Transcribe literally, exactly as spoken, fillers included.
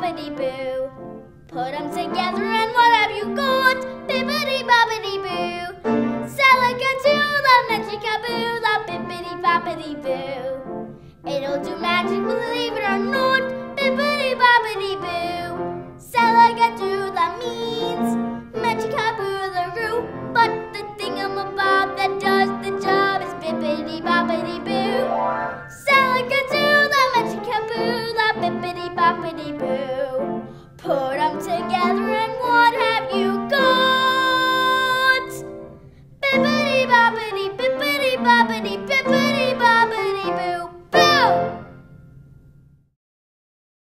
boppity boo. Put them together and what have you got? Bippity boppity boo. Salakatoola, magicaboola, bippity boppity boo. It'll do magic, believe it or not. Bippity boppity boo. Salakatoola means magicaboolaroo, but the thingamabob that does the job is bippity boppity boo. Salakatoola, magicaboola, bippity boppity boo. Put them together